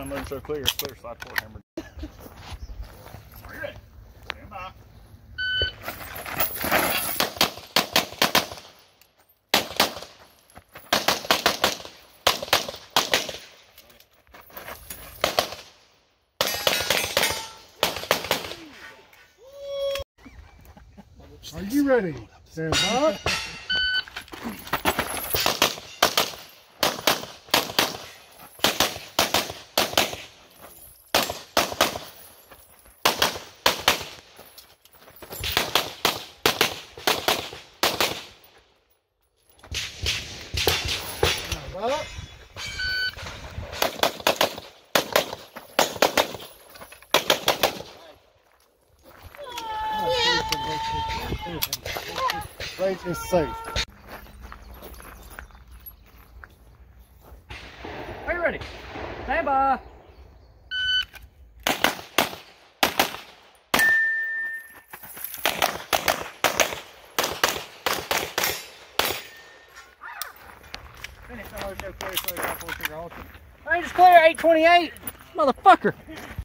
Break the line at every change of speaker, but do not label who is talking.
I'm moving so clear, slide forward, hammer. Are you ready? Stand by.
Are you ready? Stand by. Race is safe.
Are you ready? Stand by. Finish. Range is clear, 828. Motherfucker.